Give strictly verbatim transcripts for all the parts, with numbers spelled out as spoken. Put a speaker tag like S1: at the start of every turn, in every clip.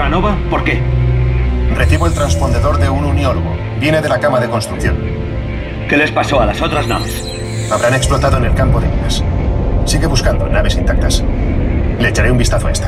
S1: Terra Nova? ¿Por qué?
S2: Recibo el transpondedor de un uniólogo. Viene de la cama de construcción.
S1: ¿Qué les pasó a las otras naves?
S2: Habrán explotado en el campo de minas. Sigue buscando naves intactas. Le echaré un vistazo a esta.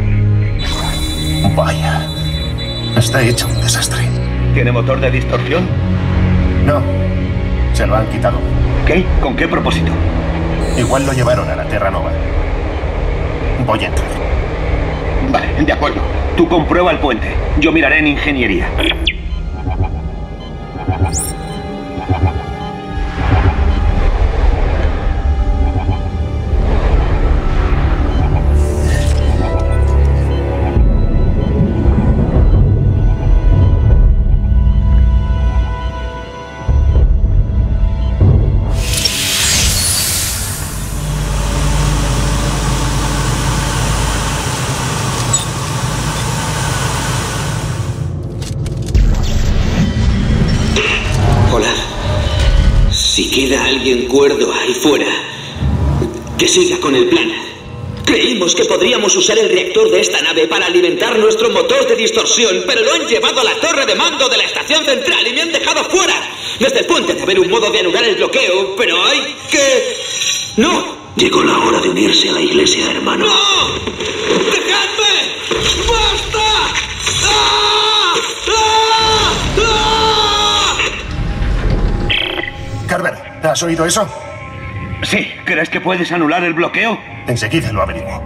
S2: Vaya. Está hecho un desastre.
S1: ¿Tiene motor de distorsión?
S2: No. Se lo han quitado.
S1: ¿Qué? ¿Con qué propósito?
S2: Igual lo llevaron a la Terra Nova. Voy a entrar.
S1: Vale, de acuerdo. Tú comprueba el puente. Yo miraré en ingeniería.
S3: Si queda alguien cuerdo ahí fuera, que siga con el plan. Creímos que podríamos usar el reactor de esta nave para alimentar nuestro motor de distorsión, pero lo han llevado a la torre de mando de la estación central y me han dejado fuera. Desde el puente debe haber un modo de anular el bloqueo, pero hay que... ¡No!
S4: Llegó la hora de unirse a la iglesia, hermano.
S3: ¡No! ¡Dejadme! ¡Basta! ¡Ah! ¡Ah! ¡Ah!
S2: Carver, ¿has oído eso?
S1: Sí. ¿Crees que puedes anular el bloqueo?
S2: Enseguida lo averiguo.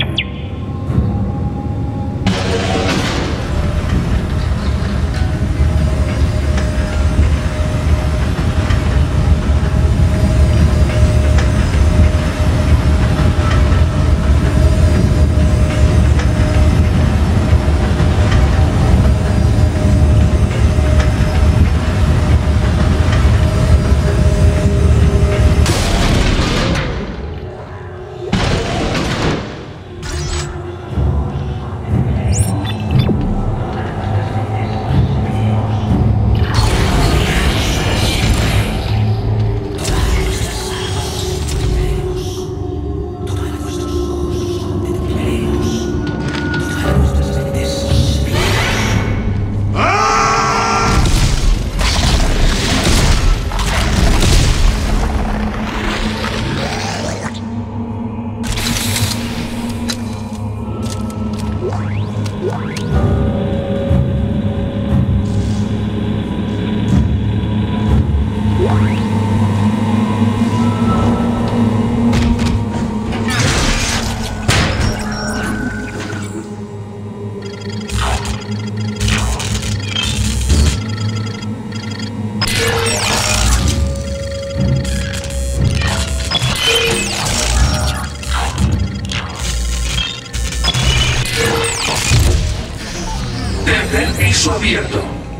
S4: Abierto.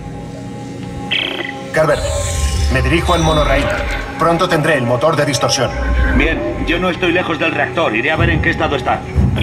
S2: Carver, me dirijo al monorail. Pronto tendré el motor de distorsión.
S1: Bien, yo no estoy lejos del reactor. Iré a ver en qué estado está.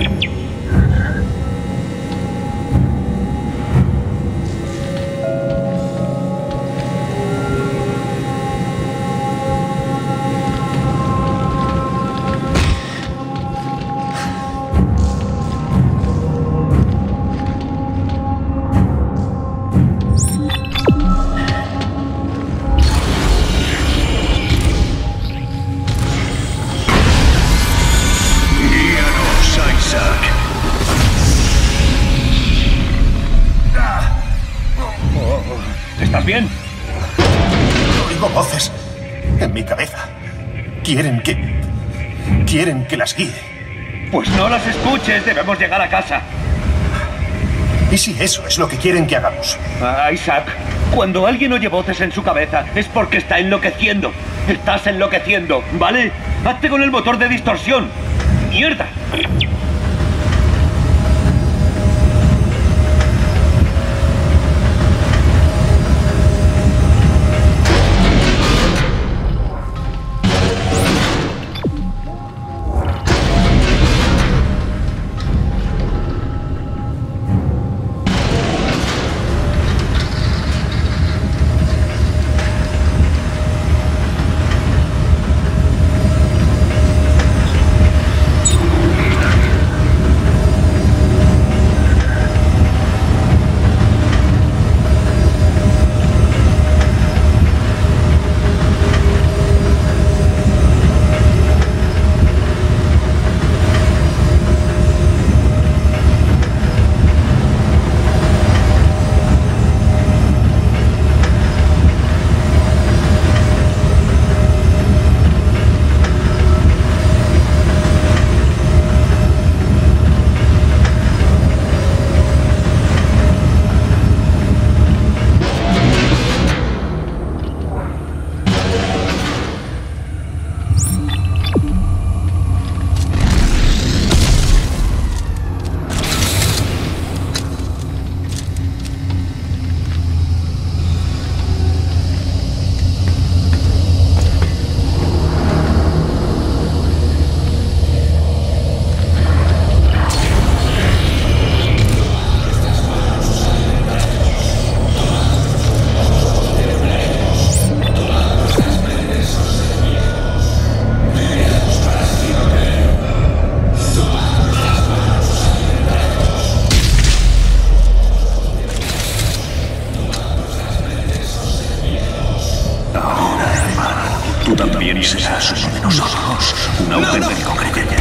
S1: ¿Estás bien?
S2: Oigo voces en mi cabeza. Quieren que... Quieren que las guíe.
S1: Pues no las escuches, debemos llegar a casa.
S2: ¿Y si eso es lo que quieren que hagamos?
S1: Ah, Isaac, cuando alguien oye voces en su cabeza es porque está enloqueciendo. Estás enloqueciendo, ¿vale? Hazte con el motor de distorsión. ¡Mierda!
S2: y serás uno de nosotros, un auténtico creyente.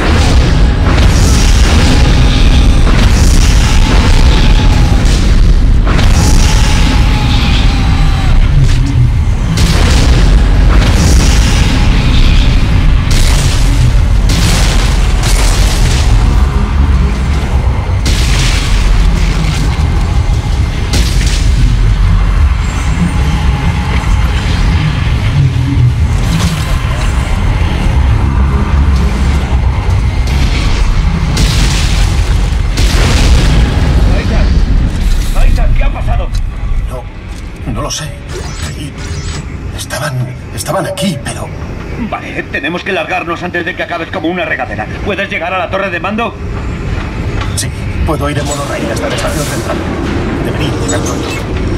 S2: Estaban aquí, pero...
S1: Vale, tenemos que largarnos antes de que acabes como una regadera. ¿Puedes llegar a la torre de mando?
S2: Sí, puedo ir en monorraíl hasta la estación central. Debería llegar pronto.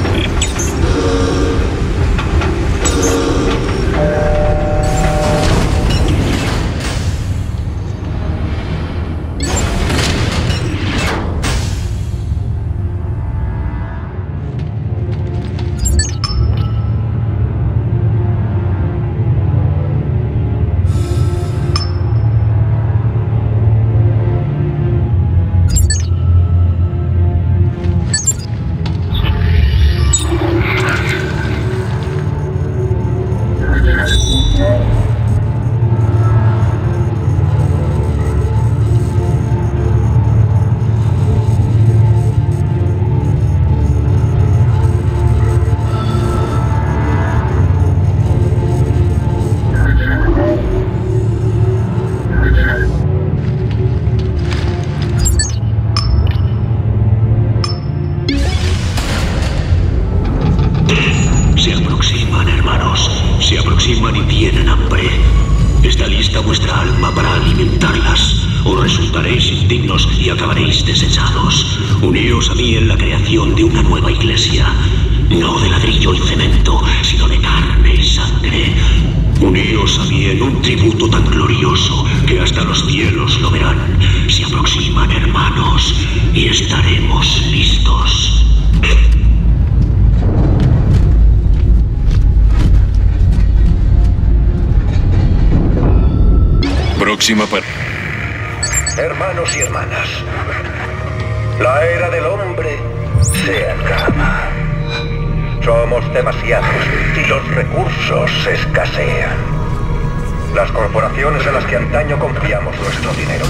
S5: Hermanos y hermanas, la era del hombre se acaba. Somos demasiados y los recursos escasean. Las corporaciones en las que antaño confiamos nuestro dinero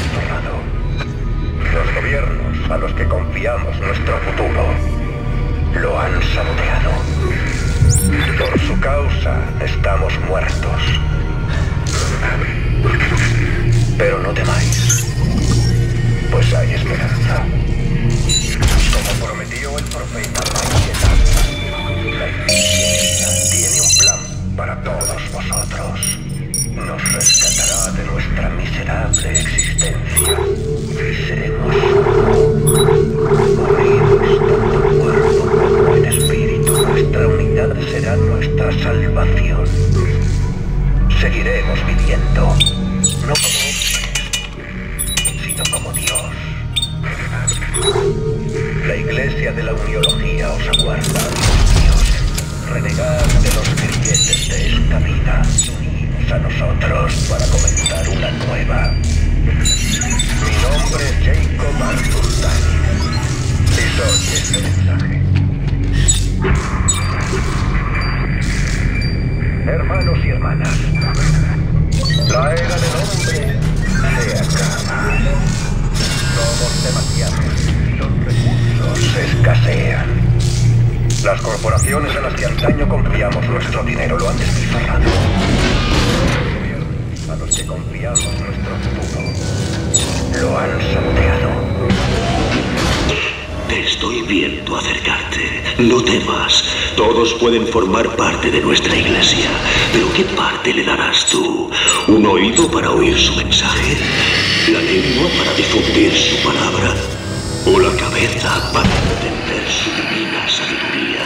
S5: los gobiernos a los que confiamos nuestro futuro lo han saboteado. Por su causa estamos muertos. Pero no temáis, pues hay esperanza. Como prometió el profeta Maíz, la Iglesia tiene un plan para todos vosotros. Nos rescatará de nuestra miserable existencia y seremos unidos tanto cuerpo como en espíritu. Nuestra unidad será nuestra salvación. Seguiremos viviendo, no como hombres, sino como Dios. La Iglesia de la Uniología os aguarda, Dios. Renegad de los creyentes de esta vida. Unidos a nosotros para comenzar una nueva. Mi nombre es Jacob Arthur-Dani y soy este mensaje. Hermanos y hermanas, la era del hombre se acaba. Somos demasiados y los recursos escasean. Las corporaciones en las que antaño confiamos nuestro dinero lo han despilfarrado. A los que confiamos nuestro futuro lo han saboteado.
S4: Te estoy viendo acercarte. No temas. Todos pueden formar parte de nuestra iglesia. Pero ¿qué parte le darás tú? ¿Un oído para oír su mensaje? ¿La lengua para difundir su palabra? ¿O la cabeza para entender su divina sabiduría?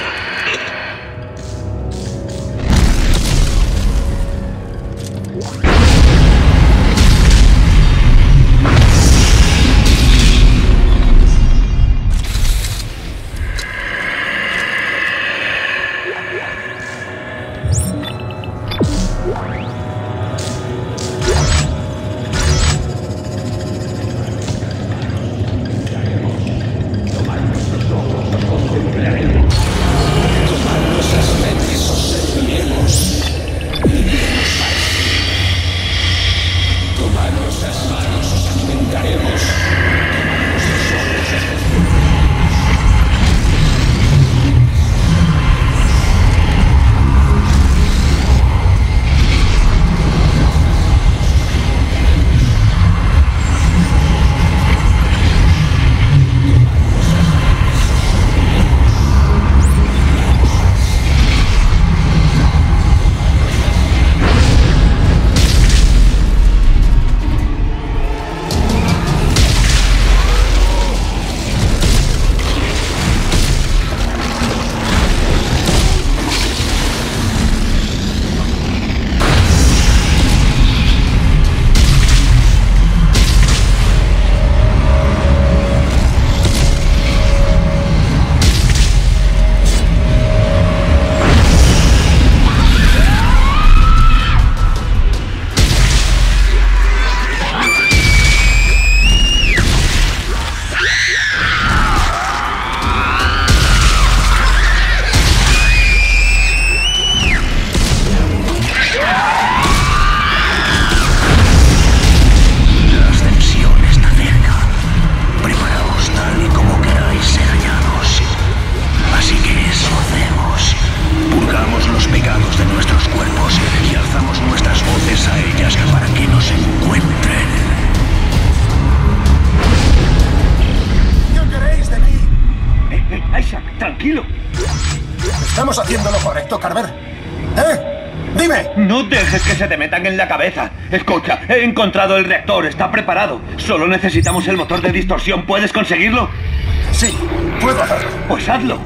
S1: Isaac, tranquilo.
S2: ¿Estamos haciendo lo correcto, Carver? ¿Eh? ¡Dime!
S1: No dejes que se te metan en la cabeza. Escucha, he encontrado el reactor, está preparado. Solo necesitamos el motor de distorsión. ¿Puedes conseguirlo?
S2: Sí, puedo hacerlo.
S1: Pues hazlo.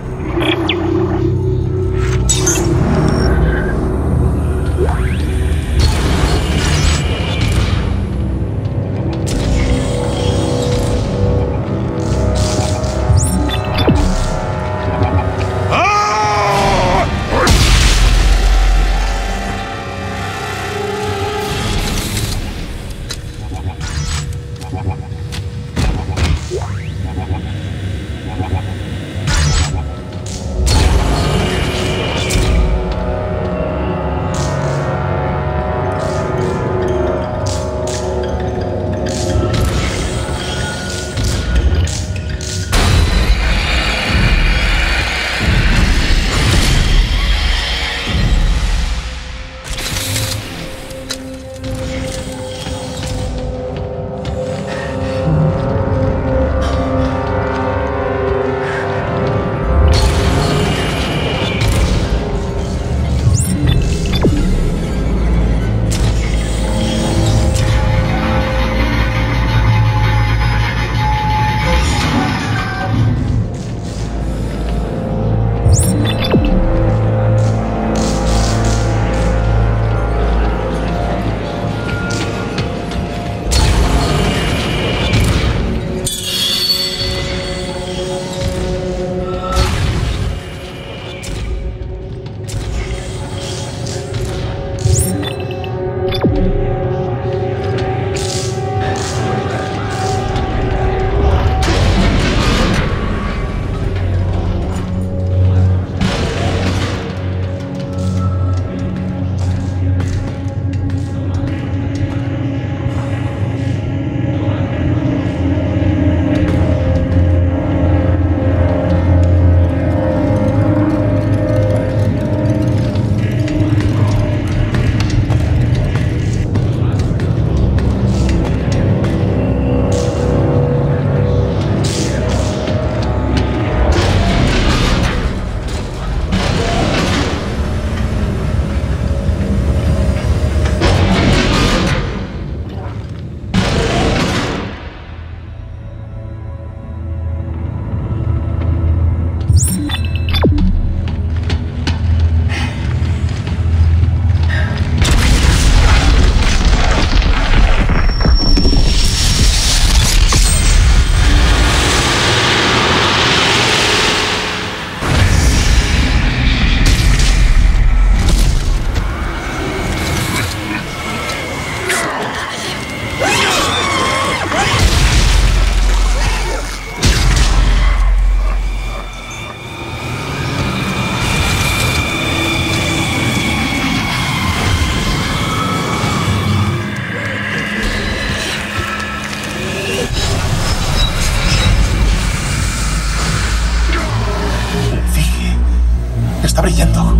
S2: Está brillando.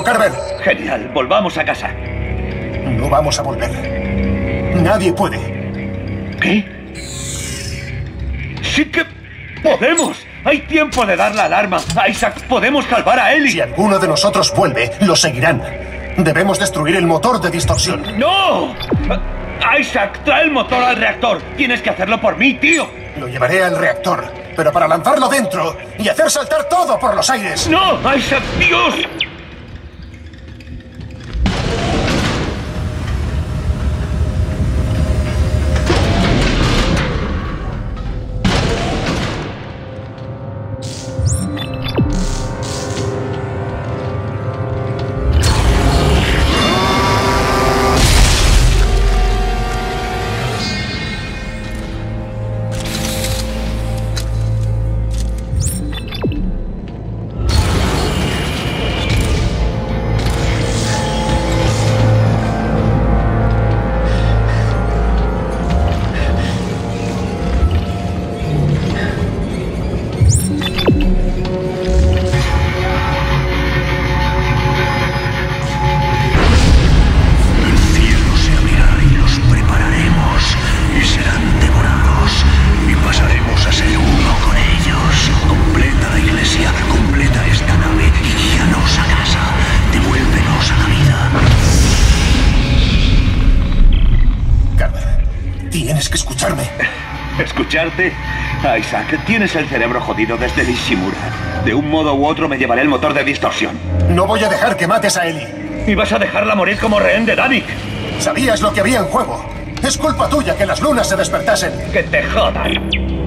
S2: todo, Carver.
S1: Genial, volvamos a casa.
S2: No vamos a volver. Nadie puede.
S1: ¿Qué? ¡Sí que podemos! ¡Hay tiempo de dar la alarma! ¡Isaac, podemos salvar a Ellie!
S2: Si alguno de nosotros vuelve, lo seguirán. Debemos destruir el motor de distorsión.
S1: ¡No! Isaac, trae el motor al reactor. Tienes que hacerlo por mí, tío.
S2: Lo llevaré al reactor, pero para lanzarlo dentro y hacer saltar todo por los aires.
S1: ¡No! ¡Isaac, Dios! ¿Escucharte? Isaac, tienes el cerebro jodido desde el Ishimura. De un modo u otro me llevaré el motor de distorsión.
S2: No voy a dejar que mates a Ellie.
S1: ¿Y vas a dejarla morir como rehén de Danik?
S2: Sabías lo que había en juego. Es culpa tuya que las lunas se despertasen.
S1: ¡Que te jodan!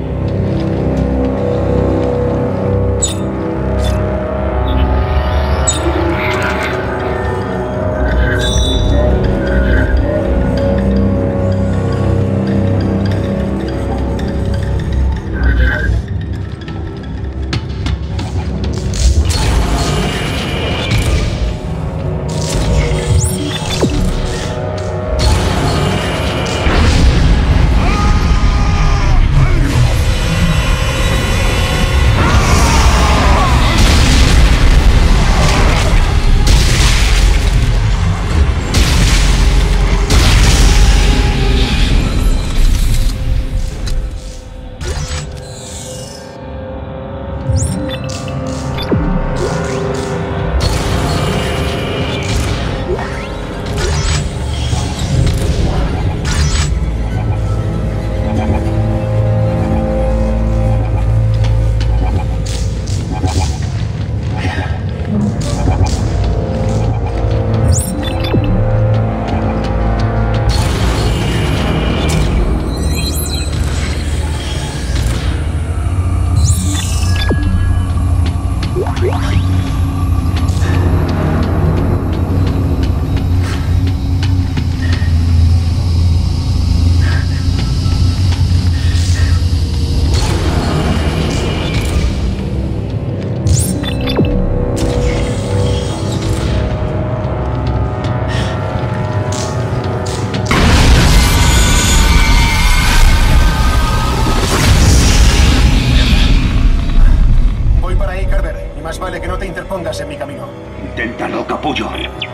S2: En mi camino.
S1: Inténtalo, capullo.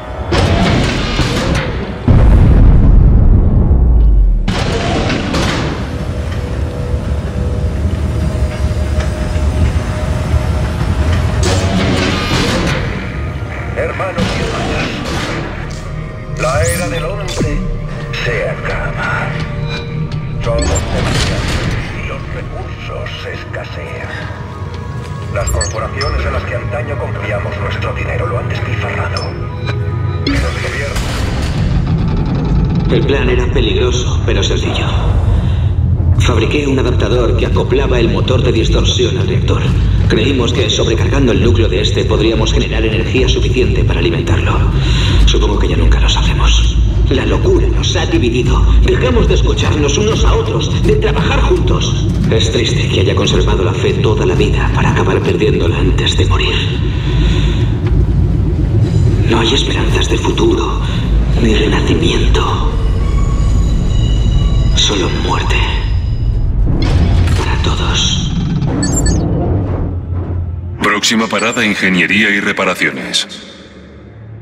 S5: Hermanos y hermanas, la era del hombre se acaba. Somos demasiados y los recursos escasean. Las corporaciones en las que antaño confiamos nuestro dinero lo han despilfarrado. Los gobiernos...
S3: El plan era peligroso, pero sencillo. Fabriqué un adaptador que acoplaba el motor de distorsión al reactor. Creímos que sobrecargando el núcleo de este podríamos generar energía suficiente para alimentarlo. Supongo que ya nunca lo sabremos. La locura nos ha dividido. Dejamos de escucharnos unos a otros, de trabajar juntos. Es triste que haya conservado la fe toda la vida para acabar perdiéndola antes de morir. No hay esperanzas de futuro, ni renacimiento. Solo muerte. Para todos.
S6: Próxima parada, ingeniería y reparaciones.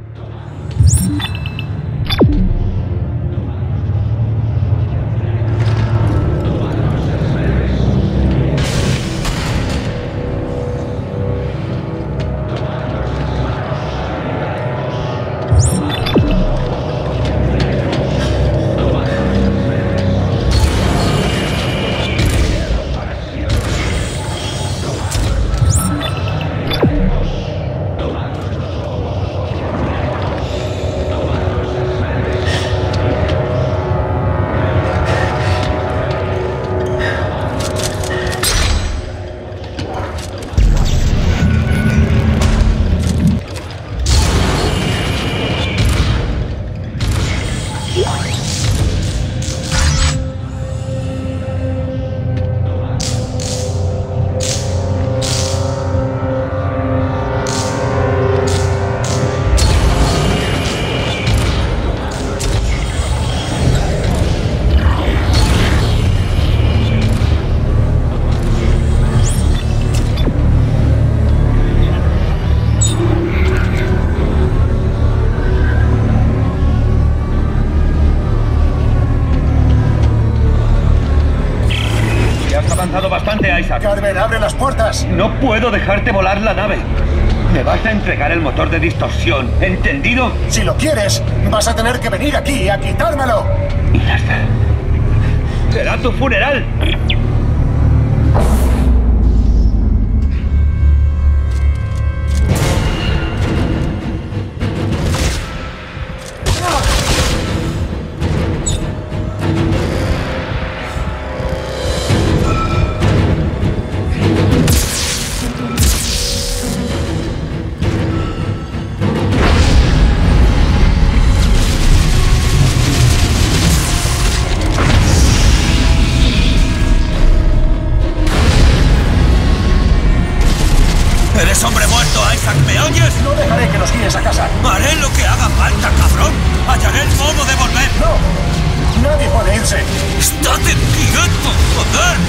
S1: Muévete, Isaac.
S2: Carver, abre las puertas.
S1: No puedo dejarte volar la nave. Me vas a entregar el motor de distorsión, ¿entendido?
S2: Si lo quieres, vas a tener que venir aquí a quitármelo.
S1: Y ya está. ¡Será tu funeral!
S6: ¡Eres hombre muerto, Isaac! ¿Me oyes?
S2: No dejaré que nos guíes a casa.
S6: ¡Haré lo que haga falta, cabrón! ¡Hallaré el modo de volver!
S2: ¡No! ¡Nadie puede irse!
S6: ¡Estate quieto, joder!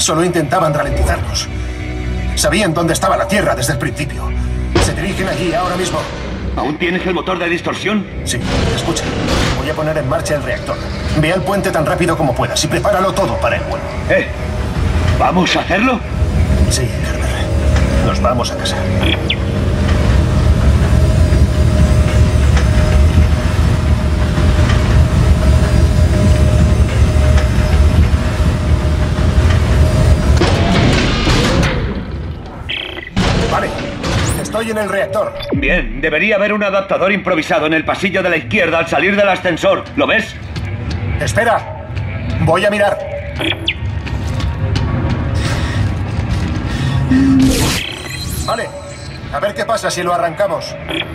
S2: Solo intentaban ralentizarnos. Sabían dónde estaba la Tierra desde el principio. Se dirigen allí ahora mismo.
S1: ¿Aún tienes el motor de distorsión?
S2: Sí, escucha. Voy a poner en marcha el reactor. Ve al puente tan rápido como puedas y prepáralo todo para el vuelo.
S1: ¿Eh? ¿Vamos a hacerlo?
S2: Sí, Kerber. Nos vamos a casa. Vale. Estoy en el reactor.
S1: Bien, debería haber un adaptador improvisado en el pasillo de la izquierda al salir del ascensor. ¿Lo ves?
S2: Espera. Voy a mirar. Vale. A ver qué pasa si lo arrancamos.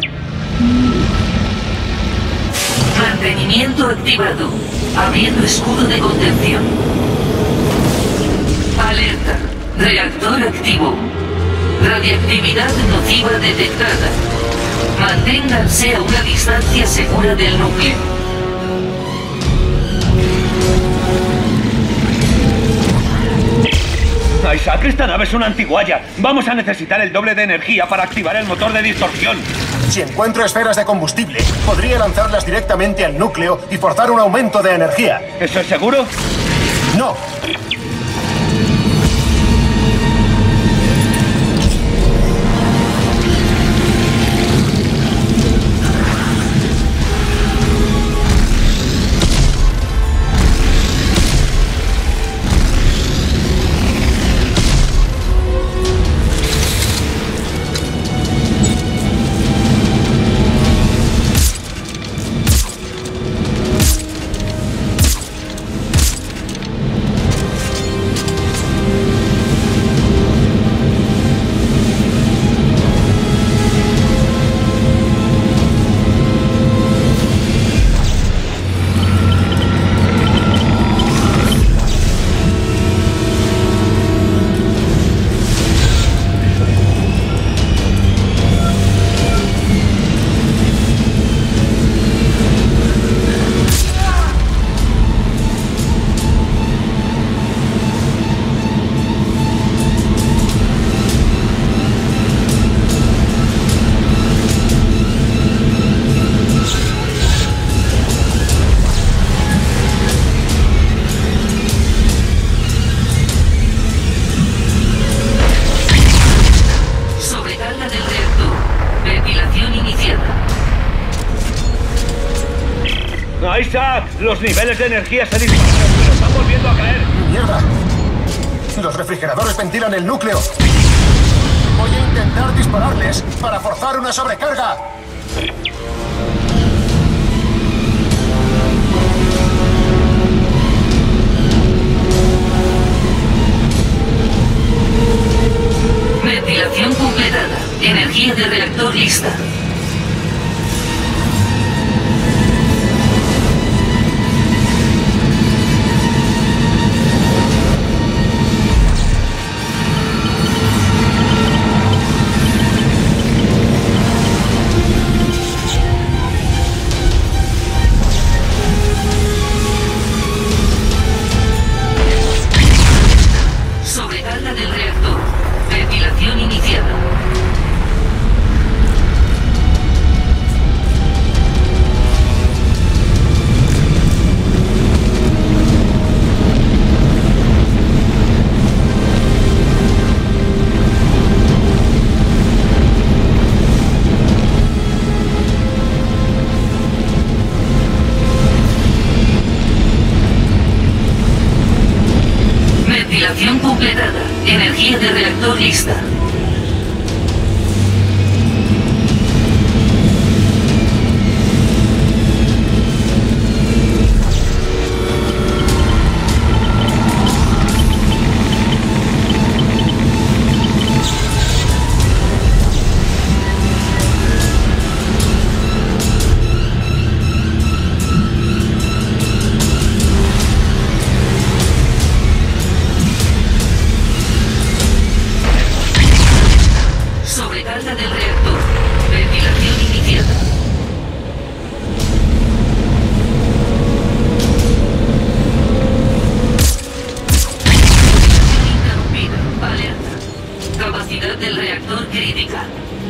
S7: Mantenimiento activado. Abriendo escudo de contención. Alerta. Reactor activo. Radiactividad nociva detectada. Manténganse a una distancia segura del núcleo.
S1: Isaac, esta nave es una antiguaya. Vamos a necesitar el doble de energía para activar el motor de distorsión.
S2: Si encuentro esferas de combustible, podría lanzarlas directamente al núcleo y forzar un aumento de energía.
S1: ¿Eso es seguro?
S2: No.
S1: ¡Isaac! Los niveles de energía se disparan. ¡Nos están volviendo a caer!
S2: ¡Mierda! Los refrigeradores ventilan el núcleo. Voy a intentar dispararles para forzar una sobrecarga.
S7: Ventilación completada. Energía de reactor lista. Sobrecarga del reactor. Ventilación iniciada. reactor crítica.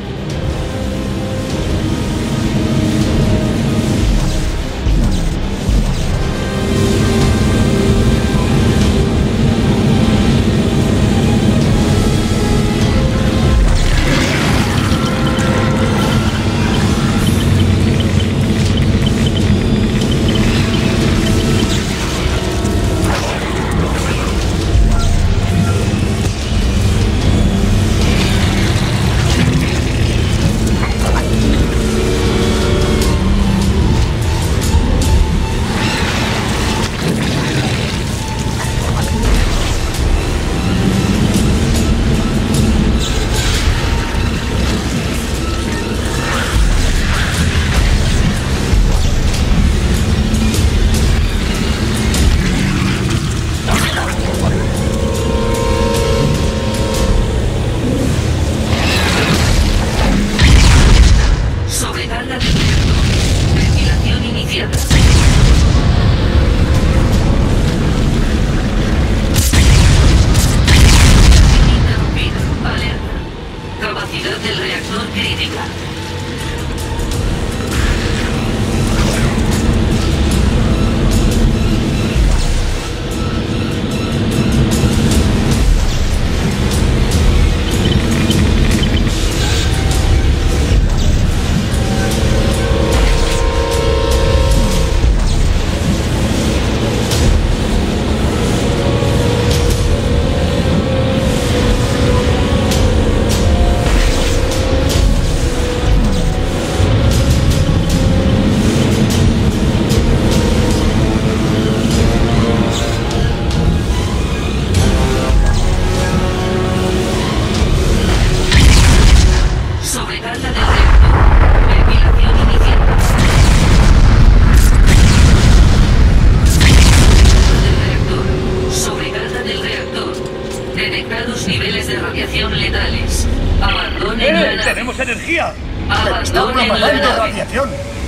S1: ¡Tenemos energía!
S2: ¡Pero está propagando radiación!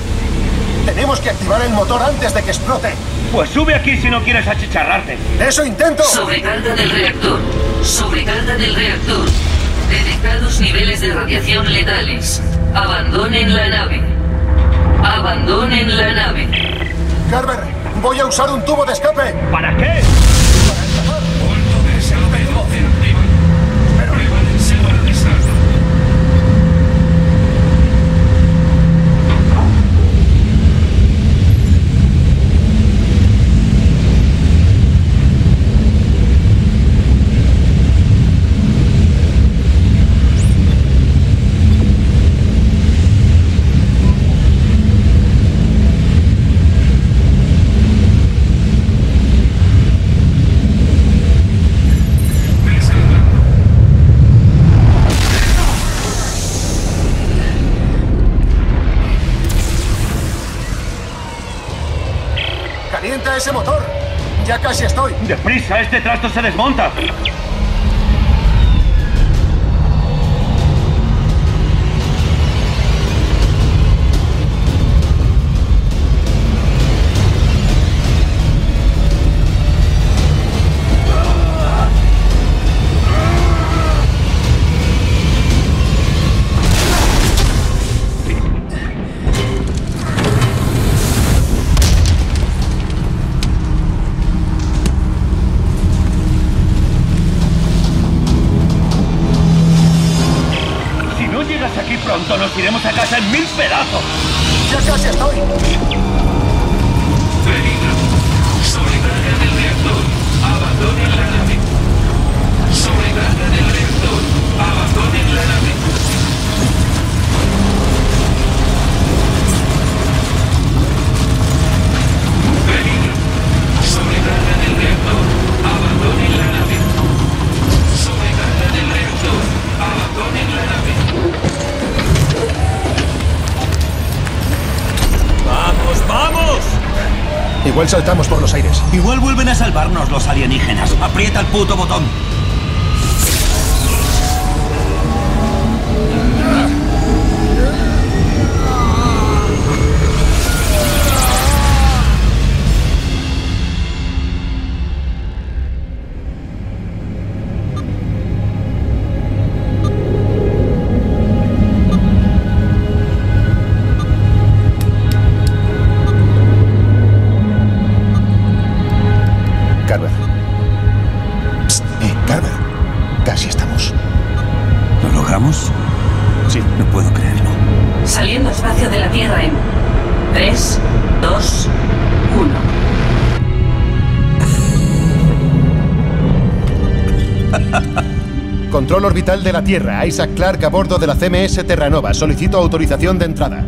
S2: Tenemos que activar el motor antes de que explote.
S1: Pues sube aquí si no quieres achicharrarte.
S2: ¡Eso intento!
S7: Sobrecarga del reactor. Sobrecarga del reactor. Detectados niveles de radiación letales. Abandonen la nave. Abandonen la nave.
S2: Carver, voy a usar un tubo de escape.
S1: ¿Para qué?
S2: ¡Calienta ese motor! ¡Ya casi estoy!
S1: ¡Deprisa! ¡Este trasto se desmonta! Aquí pronto nos iremos a casa en mil pedazos.
S2: ¡Ya casi estoy!
S4: Peligro. Sobrecarga del reactor. Abandonen la nave. Sobrecarga del reactor. Abandonen la nave. Peligro. Sobrecarga del reactor. Abandonen la nave. Sobrecarga del reactor. Abandonen la nave.
S6: ¡Vamos, vamos!
S2: Igual saltamos por los aires.
S6: Igual vuelven a salvarnos los alienígenas. Aprieta el puto botón.
S8: Sí.
S6: No puedo creerlo.
S7: Saliendo espacio de la Tierra en tres, dos, uno.
S8: Control orbital de la Tierra. Isaac Clarke a bordo de la C M S Terranova. Solicito autorización de entrada.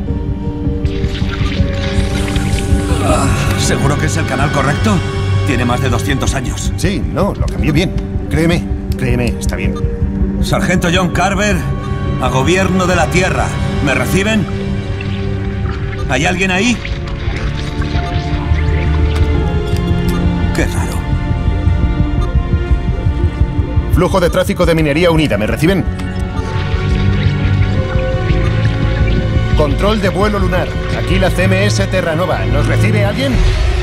S6: Ah, ¿seguro que es el canal correcto? Tiene más de doscientos años.
S8: Sí, no, lo cambié bien. Créeme, créeme, está bien.
S6: Sargento John Carver, a Gobierno de la Tierra. ¿Me reciben? ¿Hay alguien ahí? Qué raro.
S8: Flujo de tráfico de Minería Unida. ¿Me reciben? Control de vuelo lunar. Aquí la C M S Terranova. ¿Nos recibe alguien?